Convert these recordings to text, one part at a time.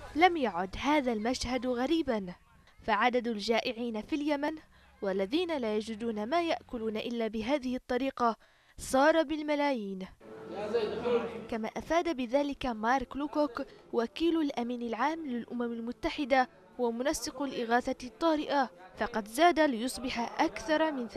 لم يعد هذا المشهد غريبا، فعدد الجائعين في اليمن والذين لا يجدون ما يأكلون إلا بهذه الطريقة صار بالملايين. كما أفاد بذلك مارك لوكوك وكيل الأمين العام للأمم المتحدة ومنسق الإغاثة الطارئة، فقد زاد ليصبح أكثر من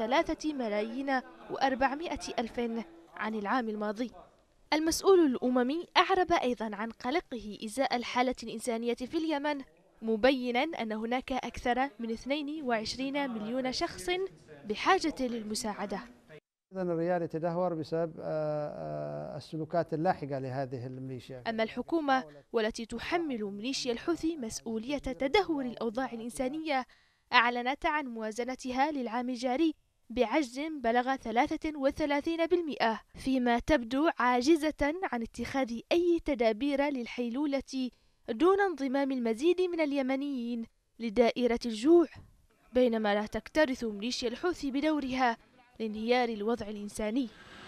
3,400,000 عن العام الماضي. المسؤول الأممي أعرب أيضا عن قلقه إزاء الحالة الإنسانية في اليمن، مبينا أن هناك أكثر من 22 مليون شخص بحاجة للمساعدة. الريال يتدهور بسبب السلوكات اللاحقة لهذه الميليشيا. أما الحكومة والتي تحمل ميليشيا الحوثي مسؤولية تدهور الأوضاع الإنسانية أعلنت عن موازنتها للعام الجاري بعجز بلغ 33%، فيما تبدو عاجزة عن اتخاذ أي تدابير للحيلولة دون انضمام المزيد من اليمنيين لدائرة الجوع، بينما لا تكترث ميليشيا الحوثي بدورها لانهيار الوضع الإنساني.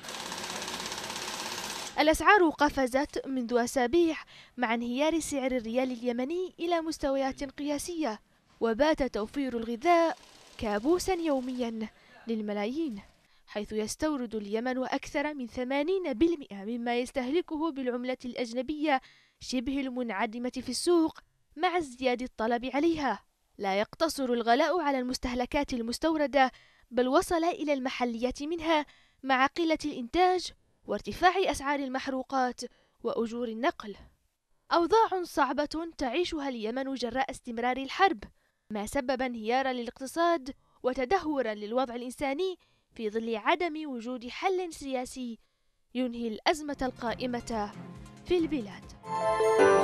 الأسعار قفزت منذ أسابيع مع انهيار سعر الريال اليمني إلى مستويات قياسية، وبات توفير الغذاء كابوسا يوميا للملايين، حيث يستورد اليمن أكثر من 80% مما يستهلكه بالعملة الأجنبية شبه المنعدمة في السوق مع ازدياد الطلب عليها. لا يقتصر الغلاء على المستهلكات المستوردة، بل وصل إلى المحلية منها مع قلة الإنتاج وارتفاع أسعار المحروقات وأجور النقل. أوضاع صعبة تعيشها اليمن جراء استمرار الحرب، ما سبب انهيارا للاقتصاد وتدهورا للوضع الإنساني في ظل عدم وجود حل سياسي ينهي الأزمة القائمة في البلاد.